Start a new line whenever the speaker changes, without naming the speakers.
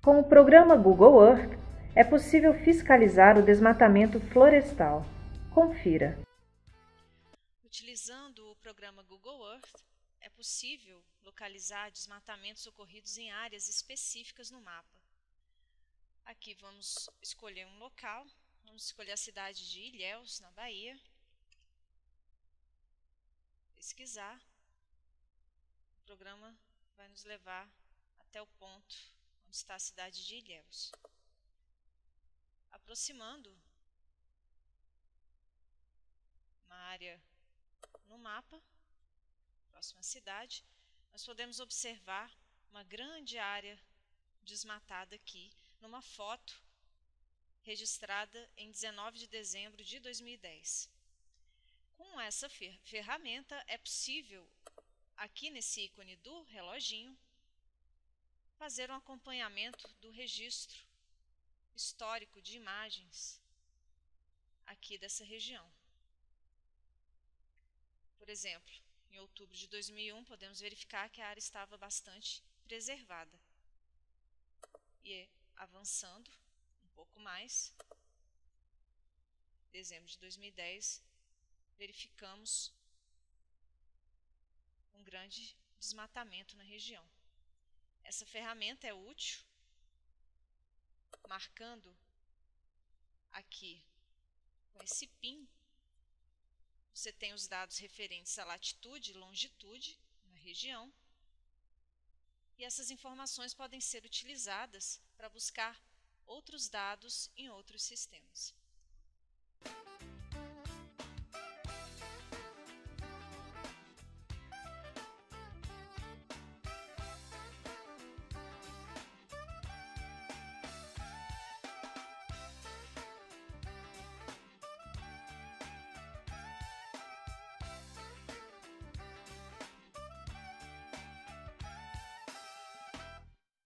Com o programa Google Earth, é possível fiscalizar o desmatamento florestal. Confira.
Utilizando o programa Google Earth, é possível localizar desmatamentos ocorridos em áreas específicas no mapa. Aqui vamos escolher um local, vamos escolher a cidade de Ilhéus, na Bahia. Pesquisar. O programa vai nos levar até o ponto onde está a cidade de Ilhéus. Aproximando uma área no mapa, próxima cidade, nós podemos observar uma grande área desmatada aqui, numa foto registrada em 19 de dezembro de 2010. Com essa ferramenta é possível, aqui nesse ícone do reloginho, fazer um acompanhamento do registro histórico de imagens aqui dessa região. Por exemplo, em outubro de 2001, podemos verificar que a área estava bastante preservada. E avançando um pouco mais, dezembro de 2010, verificamos um grande desmatamento na região. Essa ferramenta é útil, marcando aqui com esse PIN, você tem os dados referentes à latitude e longitude na região, e essas informações podem ser utilizadas para buscar outros dados em outros sistemas.